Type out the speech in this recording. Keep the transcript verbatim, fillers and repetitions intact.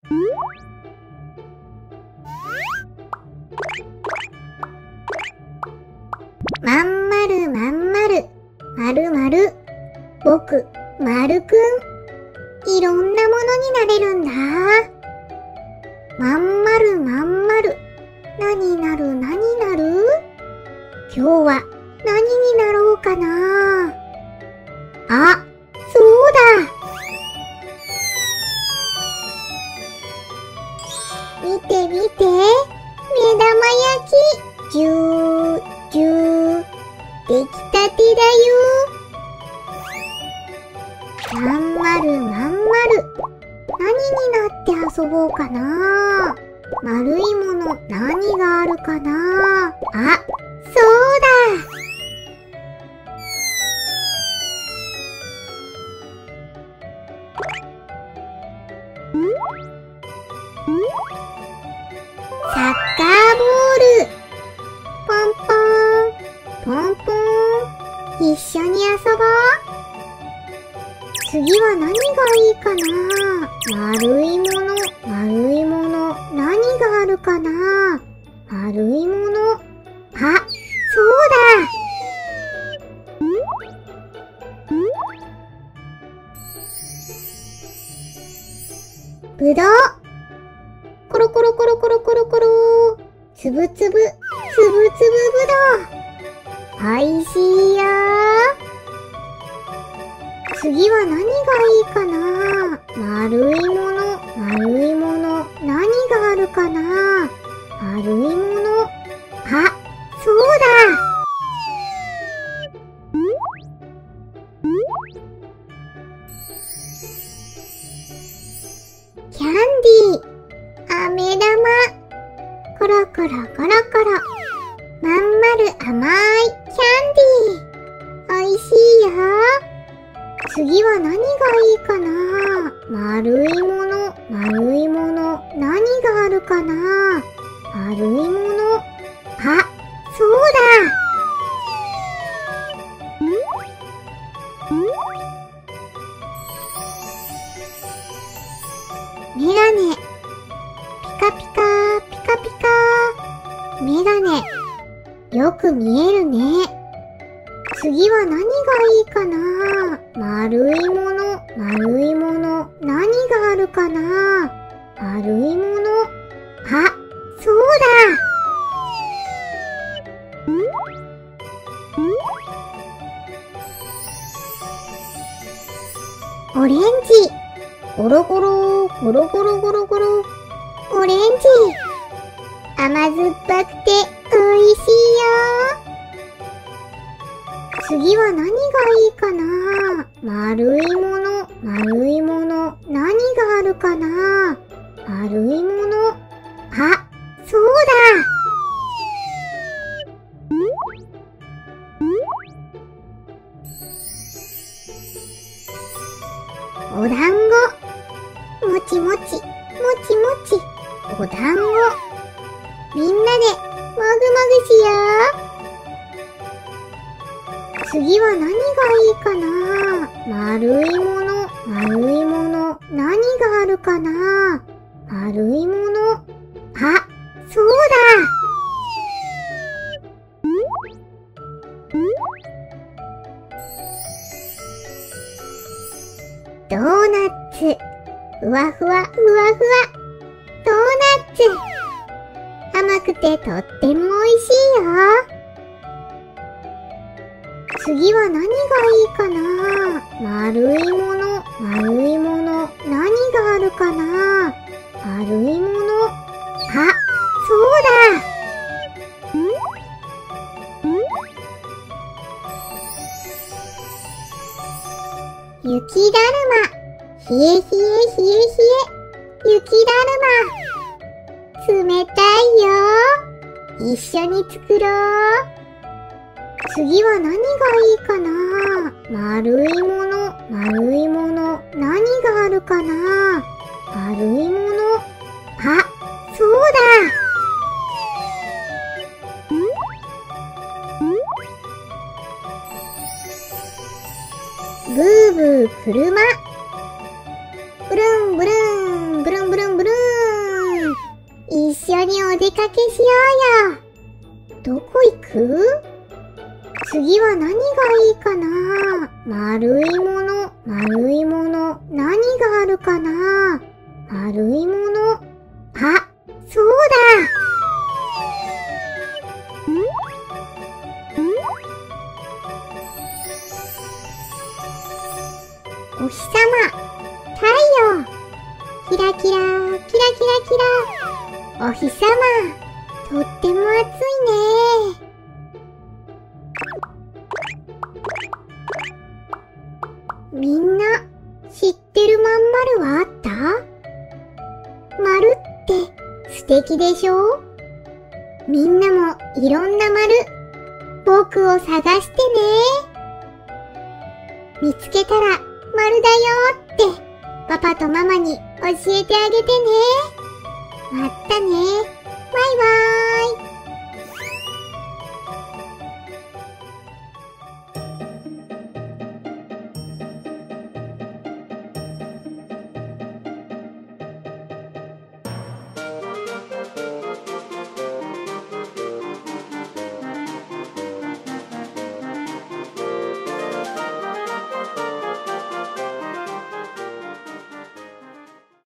まんまるまんまる、まるまる。僕、まるくん。いろんなものになれるんだ。まんまるまんまる。何なる何なる？今日は何になろうかな。あ、そうだ。見て見て。目玉焼き。ジュー、ジュー。出来たてだよ。まんまるまんまる。何になって遊ぼうかな。丸いもの何があるかな。あ、そうだ。サッカーボール。ポンポン、ポンポン。一緒に遊ぼう。次は何がいいかな。丸いもの、丸いもの、何があるかな。丸いもの。あ、そうだ。ぶどう。コロコロコロコロコロコロ。つぶつぶ、つぶつぶぶどう。おいしいよ。次は何がいいかな。丸いもの、丸いもの、何があるかな。丸いもの。あ、そうだ。キャンディー。飴玉。コロコロコロコロ。まんまる甘いキャンディー。おいしいよ。次は何がいいかな。丸いもの、丸いもの、何があるかな。丸いもの。あ、そうだ。メガネ。ピカピカ、ピカピカ。メガネ。よく見えるね。次は何がいいかな。丸いもの、丸いもの、何があるかな。丸いもの。あ、そうだ。オレンジ。ゴロゴロ、ゴロゴロゴロゴロ。オレンジ。甘酸っぱくておいしいよ。次は何がいいかな。丸いもの、丸いもの、何があるかな。丸いもの。あ、そうだ。お団子。もちもち、もちもち。お団子。みんなでもぐもぐしよう。次は何がいいかな。丸いもの、丸いもの、何があるかな。丸いもの。あ、そうだ。ドーナツ。ふわふわ、ふわふわ。ドーナツ。甘くてとっても美味しいよ。次は何がいいかな。丸いもの、丸いもの、何があるかな。丸いもの。あ、そうだ。雪だるま。冷え冷え冷え冷え。雪だるま。冷たいよ。一緒に作ろう。次は何がいいかな。丸いもの、丸いもの、何があるかな。丸いもの。あ、そうだ。ブーブー車。ブルンブルン、ブルンブルンブルン。 お出かけしようよ。どこ行く？次は何がいいかな？丸いもの、丸いもの、何があるかな？丸いもの。あ、そうだ！お日様、太陽、キラキラ、キラキラキラ。お日様、とっても暑いね。みんな、知ってるまん丸はあった？丸って素敵でしょ？みんなもいろんな丸、僕を探してね。見つけたら丸だよってパパとママに教えてあげてね。また